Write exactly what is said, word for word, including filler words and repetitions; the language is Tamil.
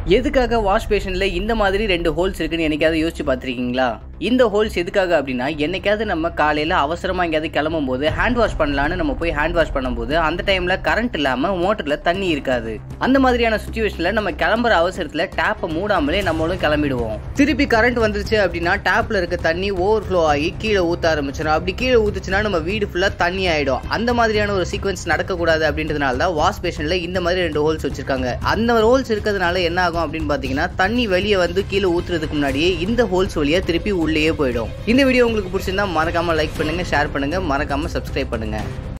எதுக்காக வாஷ் பேஷன்ல இந்த மாதிரி ரெண்டு ஹோல்ஸ் இருக்குன்னு என்னைக்காவது யோசிச்சு பார்த்துருக்கீங்களா? இந்த ஹோல்ஸ் எதுக்காக அப்படின்னா, என்னைக்காவது நம்ம காலையில் அவசரமாக எங்கேயாவது கிளம்பும் போது ஹேண்ட் வாஷ் பண்ணலான்னு நம்ம போய் ஹேண்ட் வாஷ் பண்ணும்போது அந்த டைமில் கரண்ட் இல்லாமல் மோட்டரில் தண்ணி இருக்காது. அந்த மாதிரியான சுச்சுவேஷனில் நம்ம கிளம்புற அவசரத்தில் டேப்பை மூடாமலே நம்மளும் கிளம்பிடுவோம். திருப்பி கரண்ட் வந்துருச்சு அப்படின்னா டேப்பில் இருக்க தண்ணி ஓவர் ஃப்ளோ ஆகி கீழே ஊற்ற ஆரம்பிச்சிடும். அப்படி கீழே ஊற்றுச்சுன்னா நம்ம வீடு ஃபுல்லாக தண்ணி ஆகிடும். அந்த மாதிரியான ஒரு சீக்வன்ஸ் நடக்கக்கூடாது அப்படின்றதுனால தான் வாஷ் பேஷனில் இந்த மாதிரி ரெண்டு ஹோல்ஸ் வச்சிருக்காங்க. அந்த ஹோல்ஸ் இருக்கிறதுனால என்ன ஆகும் அப்படின்னு பார்த்தீங்கன்னா, தண்ணி வெளியே வந்து கீழே ஊற்றுறதுக்கு முன்னாடியே இந்த ஹோல்ஸ் வழியாக திருப்பி உள்ளேயே போயிடும். இந்த வீடியோ உங்களுக்கு பிடிச்சிருந்தா மறக்காம லைக் பண்ணுங்க, ஷேர் பண்ணுங்க, மறக்காம சப்ஸ்கிரைப் பண்ணுங்க.